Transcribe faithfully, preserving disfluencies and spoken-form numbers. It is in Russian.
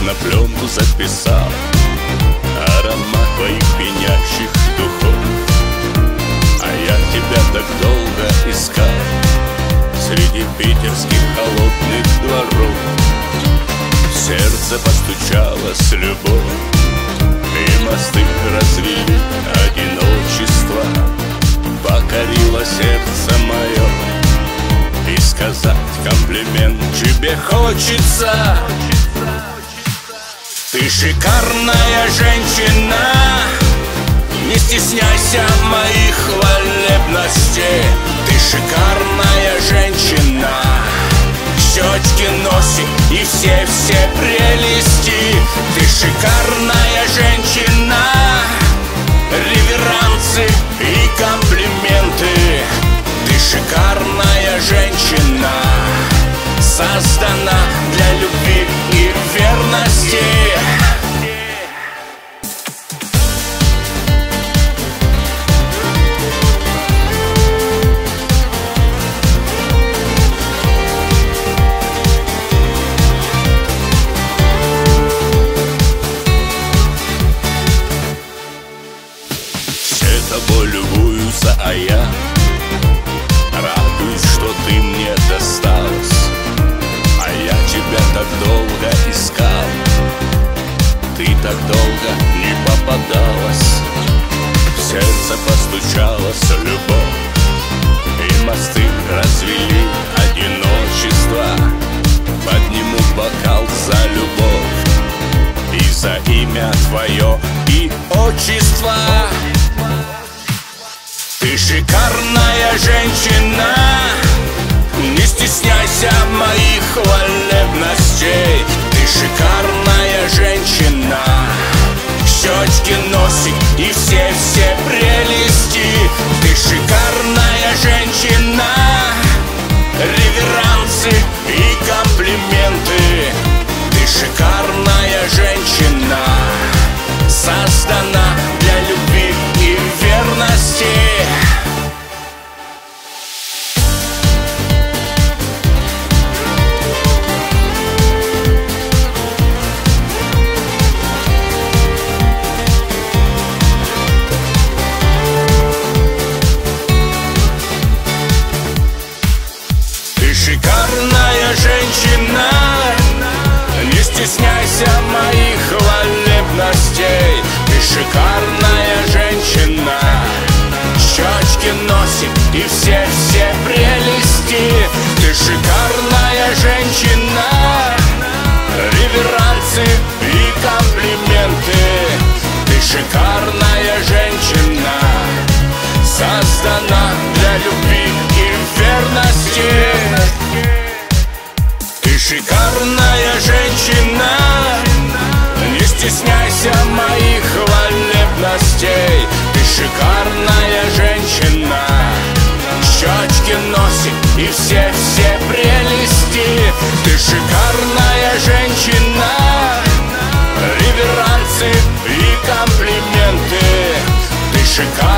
на пленку записал аромат твоих пьянящих духов. А я тебя так долго искал среди питерских холодных дворов. В сердце постучалась любовь, и мосты развели одиночество. Покорило сердце мое, и сказать комплимент тебе хочется. Ты шикарная женщина, не стесняйся моих хвалебностей. Ты шикарная женщина, щечки, носик и все-все прелести. Ты шикарная женщина, реверансы и комплименты. Ты шикарная женщина, создана для любви и верности. Тобой любуются, а я радуюсь, что ты мне досталась. А я тебя так долго искал, ты так долго не попадалась. В сердце постучалась любовь, и мосты развели одиночество. Подниму бокал за любовь и за имя твое и отчество. Ты шикарная женщина, не стесняйся моих хвалебностей. Ты шикарная женщина, щечки, носик и все-все прелести. Ты шикарная женщина, реверансы и комплименты. Ты шикарная женщина, создана для любви и верности. Шикарная женщина, не стесняйся моих хвалебностей. Ты шикарная женщина, щечки, носик и все-все прелести. Ты шикарная женщина, реверансы и комплименты. Ты шикарная женщина, создана для любви и верности. Ты шикарная женщина, не стесняйся моих хвалебностей. Ты шикарная женщина, щечки, носик и все-все прелести. Ты шикарная женщина, реверансы и комплименты. Ты шикарная